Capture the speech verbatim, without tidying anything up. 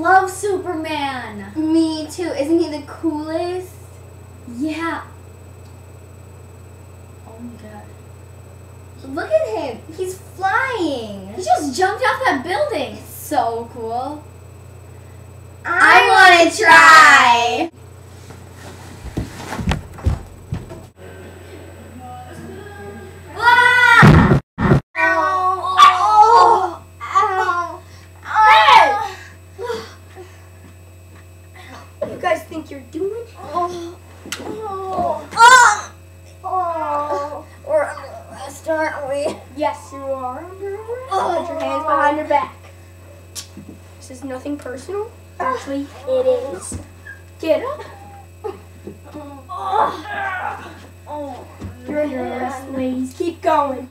love Superman. Me too. Isn't he the coolest? Yeah. Oh my god. Look at him. He's flying. He just jumped off that building. It's so cool. I, I want to try. You guys think you're doing it? Oh. Oh. Oh. Oh. We're under arrest, aren't we? Yes, you are under arrest. Put your hands behind your back. This is nothing personal. Actually, it is. Get up. Oh. You're under arrest, ladies. Keep going.